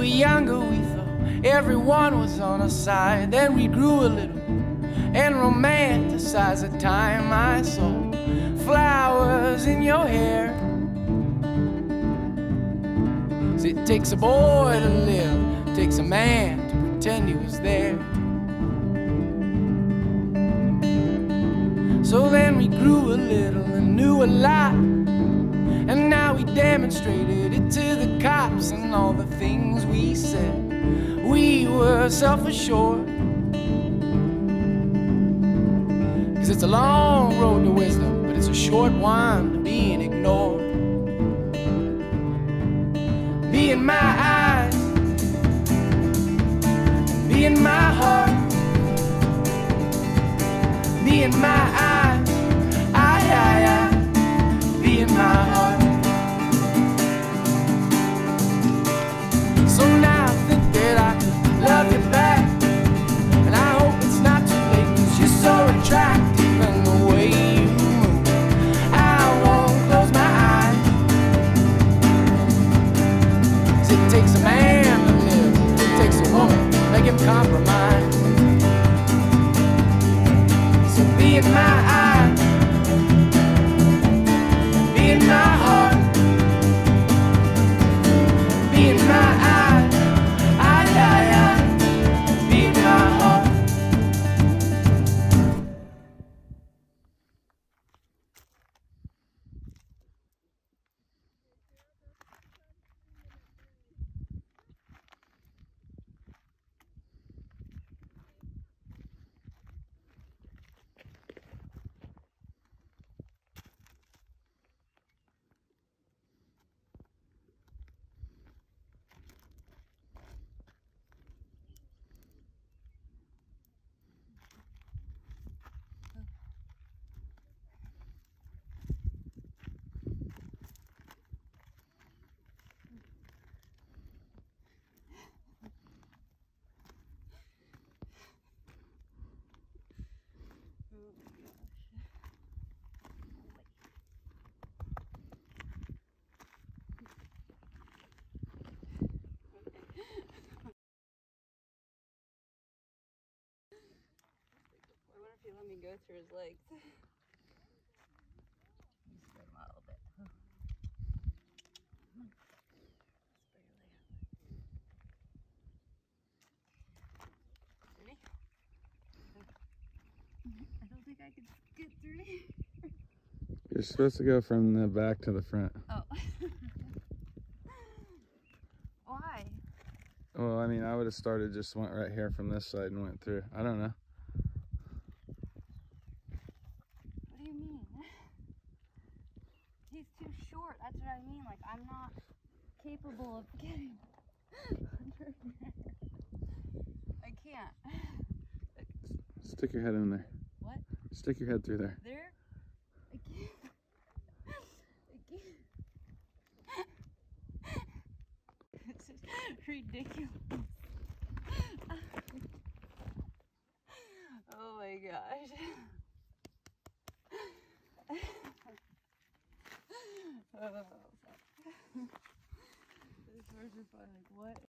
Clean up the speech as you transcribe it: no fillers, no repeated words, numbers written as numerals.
were younger, we thought everyone was on our side. Then we grew a little and romanticized the time I saw flowers in your hair. 'Cause it takes a boy to live, it takes a man to pretend he was there. So then we grew a little and knew a lot, and now we demonstrated it to the cops. And all the things we said, we were self-assured. 'Cause it's a long road to wisdom, but it's a short one to being ignored. Be in my eyes, be in my heart, be in my eyes, be in my heart. So now I think that I could love you back, and I hope it's not too late, 'cause you're so attractive and the way you move, I won't close my eyes. 'Cause it takes a man to live, it takes a woman to make him compromise. So be in my eyes, be in my heart, be in my eyes, be in my heart. I wonder if he let me go through his legs. Let me spread him out a little bit. Ready? I don't think I can get through. You're supposed to go from the back to the front. Oh. Why? Well, I mean, I would have started, just went right here from this side and went through. I don't know. What do you mean? He's too short. That's what I mean. Like, I'm not capable of getting under there. I can't. Stick your head in there. What? Stick your head through there. There? I can't. This is ridiculous. Oh my gosh. Oh, fuck. This person probably like, what?